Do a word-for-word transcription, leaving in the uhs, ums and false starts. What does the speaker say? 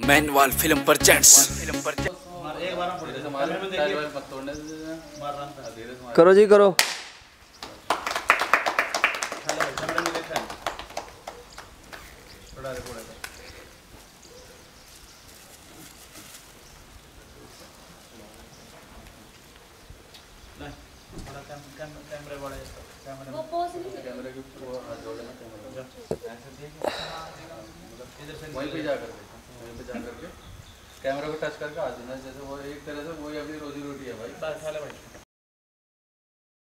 मैनवाल film presents. करो जी करो। कैमरे वाले वो पोज नहीं कैमरे के हाथ जोड़ लेना, कैमरा इधर से वहीं पे जाकर वहीं पे जाकर के कैमरा को टच करके आ जाना, जैसे वो एक तरह से वही अपनी रोजी रोटी है भाई।